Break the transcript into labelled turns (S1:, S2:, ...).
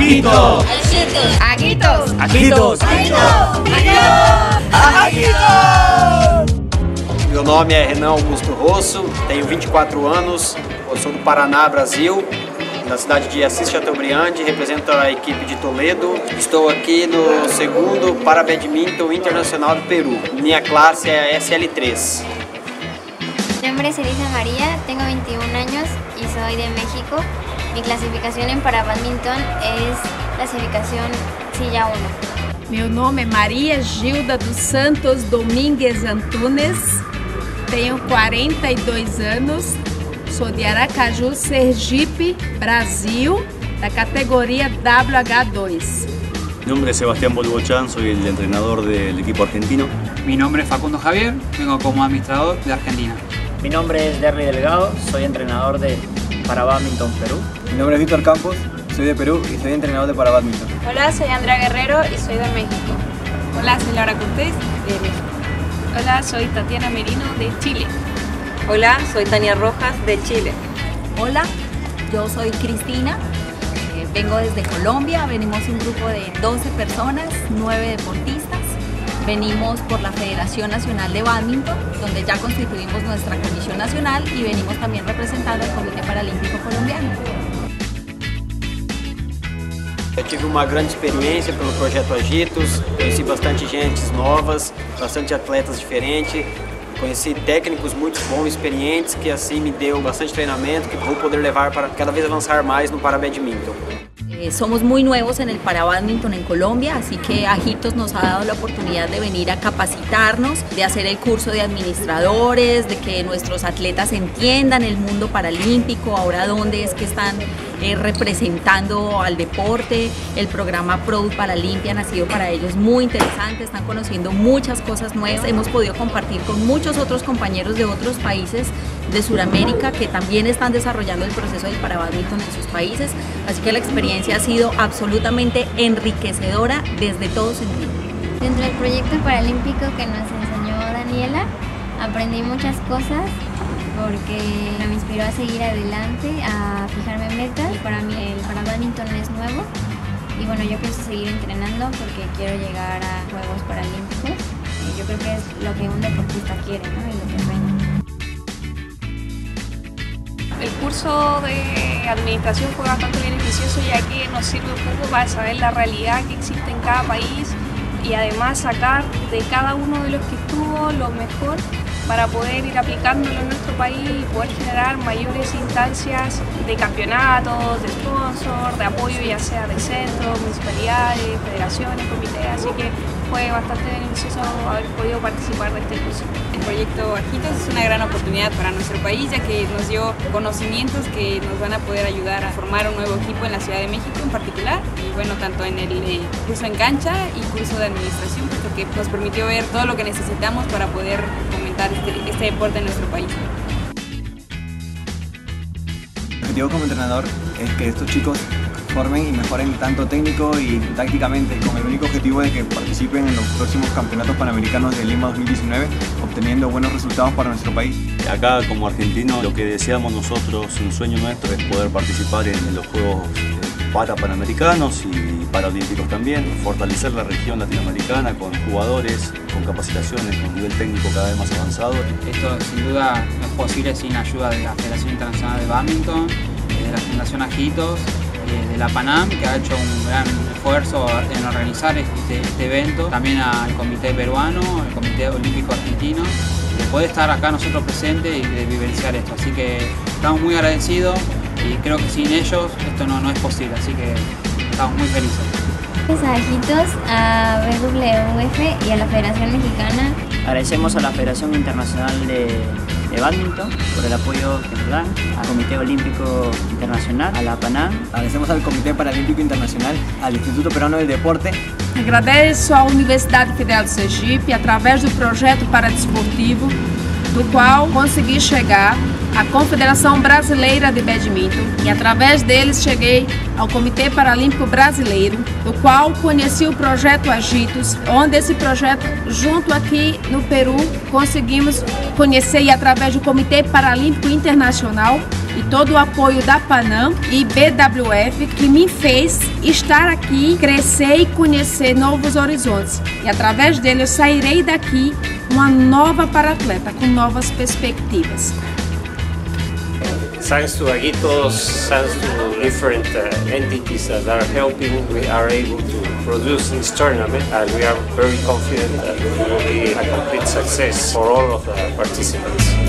S1: Aguitos!
S2: Aguitos!
S1: Aguitos! Aguitos!
S3: Meu nome é Renan Augusto Rosso, tenho 24 anos, eu sou do Paraná, Brasil, da cidade de Assis Chateaubriand, represento a equipe de Toledo. Estou aqui no segundo Parabadminton Internacional do Peru. Minha classe é SL3.
S4: Mi nombre es Elisa María, tengo 21 años y soy de México. Mi clasificación en Parabadminton es clasificación silla 1.
S2: Meu nome é Maria Gilda dos Santos Domingues Antunes, tenho 42 anos, sou de Aracaju, Sergipe, Brasil, da categoría WH2.
S5: Mi nombre es Sebastián Bolbochán, soy el entrenador del equipo argentino.
S6: Mi nombre es Facundo Javier, vengo como administrador de Argentina.
S7: Mi nombre es Derry Delgado, soy entrenador de Parabadminton Perú.
S8: Mi nombre es Víctor Campos, soy de Perú y soy entrenador de Parabadminton.
S9: Hola, soy Andrea Guerrero y soy de México.
S10: Hola, soy Laura Cortés, de México.
S11: Hola, soy Tatiana Merino, de Chile.
S12: Hola, soy Tania Rojas, de Chile.
S13: Hola, yo soy Cristina, vengo desde Colombia, venimos un grupo de 12 personas, 9 deportistas. Venimos por la Federación Nacional de Bádminton, donde ya constituimos nuestra comisión nacional y venimos también representando al Comité Paralímpico Colombiano.
S3: Eu tive uma grande experiência pelo Projeto Agitos, conheci bastante gente novas, bastante atletas diferentes, conheci técnicos muito bons, experientes, que assim me deu bastante treinamento, que vou poder levar para cada vez avançar mais no Parabadminton.
S13: Somos muy nuevos en el Parabadminton en Colombia, así que Agitos nos ha dado la oportunidad de venir a capacitarnos, de hacer el curso de administradores, de que nuestros atletas entiendan el mundo paralímpico, ahora dónde es que están representando al deporte. El programa Pro Paralympian ha sido para ellos muy interesante, están conociendo muchas cosas nuevas. Hemos podido compartir con muchos otros compañeros de otros países de Sudamérica que también están desarrollando el proceso del Parabadminton en sus países, así que la experiencia ha sido absolutamente enriquecedora desde todo sentido.
S4: Dentro del proyecto paralímpico que nos enseñó Daniela, aprendí muchas cosas porque me inspiró a seguir adelante, a fijarme metas. Para mí el Parabadminton es nuevo y bueno, yo pienso seguir entrenando porque quiero llegar a Juegos Paralímpicos y yo creo que es lo que un deportista quiere, ¿no? Y lo que sueña.
S11: El curso de administración fue bastante beneficioso ya que nos sirve un poco para saber la realidad que existe en cada país y además sacar de cada uno de los que estuvo lo mejor para poder ir aplicándolo en nuestro país y poder generar mayores instancias de campeonatos, de sponsor, de apoyo ya sea de centros, municipalidades, federaciones, comités, así que fue bastante beneficioso haber podido participar de este curso.
S10: El proyecto Agitos es una gran oportunidad para nuestro país ya que nos dio conocimientos que nos van a poder ayudar a formar un nuevo equipo en la Ciudad de México en particular y bueno, tanto en el curso en cancha y curso de administración, porque nos permitió ver todo lo que necesitamos para poder fomentar este deporte en nuestro país.
S8: Mi objetivo como entrenador es que estos chicos formen y mejoren tanto técnico y tácticamente, con el único objetivo de que participen en los próximos campeonatos panamericanos de Lima 2019, obteniendo buenos resultados para nuestro país.
S5: Acá como argentino lo que deseamos nosotros, un sueño nuestro es poder participar en los Juegos Panamericanos y Paralímpicos también, fortalecer la región latinoamericana con jugadores, con capacitaciones, con nivel técnico cada vez más avanzado.
S6: Esto sin duda no es posible sin ayuda de la Federación Internacional de Bádminton, de la Fundación Agitos, de la PANAM, que ha hecho un gran esfuerzo en organizar este evento, también al Comité Peruano, al Comité Olímpico Argentino, de poder estar acá nosotros presentes y de vivenciar esto. Así que estamos muy agradecidos y creo que sin ellos esto no es posible, así que estamos muy felices.
S4: Gracias a Agitos, a WWF y a la Federación Mexicana.
S7: Agradecemos a la Federación Internacional de Bádminton por el apoyo que nos dan, al Comité Olímpico Internacional, a la PANAM.
S8: Agradecemos al Comité Paralímpico Internacional, al Instituto Peruano del Deporte.
S2: Agradeço à Universidade Federal de Sergipe através do projeto paradesportivo, do qual consegui chegar à Confederação Brasileira de Badminton e através deles cheguei ao Comitê Paralímpico Brasileiro, do qual conheci o projeto Agitos, onde esse projeto, junto aqui no Peru, conseguimos conhecer e através do Comitê Paralímpico Internacional e todo o apoio da Panam e BWF que me fez estar aqui, crescer e conhecer novos horizontes. E através dele eu sairei daqui uma nova para-atleta, com novas perspectivas.
S14: Thanks to Aguitos, thanks to different entities that are helping, we are able to produce this tournament, and we are very confident that it will be a complete success for all of the participants.